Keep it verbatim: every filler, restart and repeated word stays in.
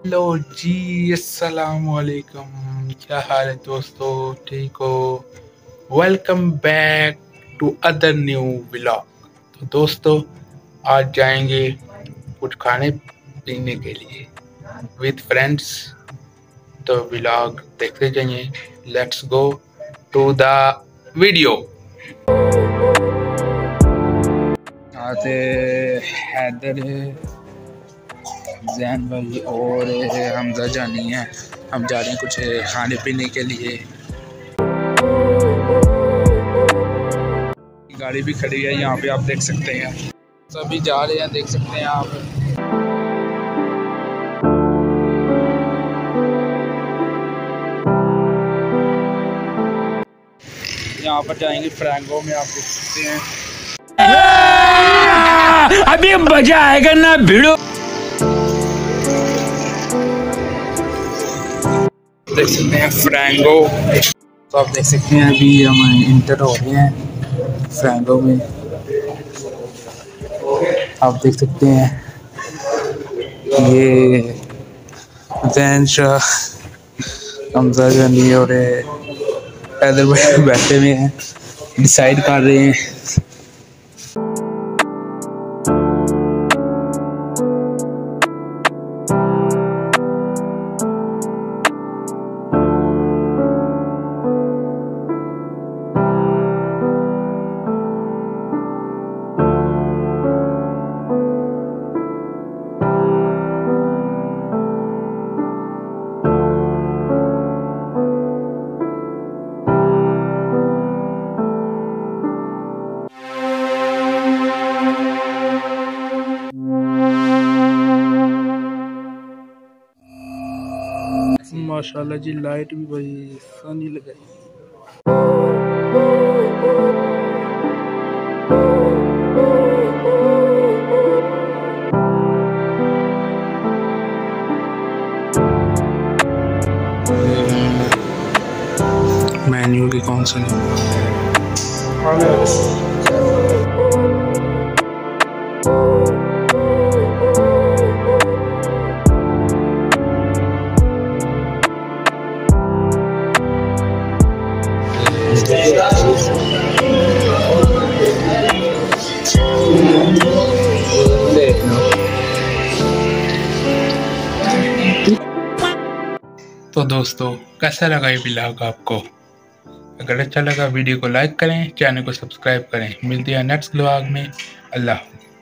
Hello जी, अस्सलाम वालेकुम। क्या हाल है दोस्तों, ठीक हो? Welcome back to other new vlog. तो दोस्तों, आज जाएंगे कुछ खाने पीने के लिए विद फ्रेंड्स। तो व्लॉग देखते जाइए। Let's go to the video. आते हैदर जैन भाई और हमजा जानी है। हम जा रहे हैं कुछ खाने पीने के लिए। गाड़ी भी खड़ी है यहाँ पे, आप देख सकते हैं। सभी जा रहे हैं, देख सकते हैं आप। यहाँ पर जाएंगे फ्रैंगो में, आप देख सकते हैं। अभी मजा आएगा ना भिड़ो। देख सकते हैं फ्रैंगो। तो आप देख सकते हैं अभी हम इंटर हो रहे हैं फ्रैंगो में। आप देख सकते हैं ये जैन शाह हमजा जानी और इधर बैठे हुए हैं, डिसाइड कर रहे हैं। माशाल्लाह जी, लाइट भी बड़ी सनी लगाई। मेन्यू की कौन सा तो दोस्तों, कैसा लगा ये व्लॉग आपको? अगर अच्छा लगा वीडियो को लाइक करें, चैनल को सब्सक्राइब करें। मिलते हैं नेक्स्ट व्लॉग में। अल्लाह।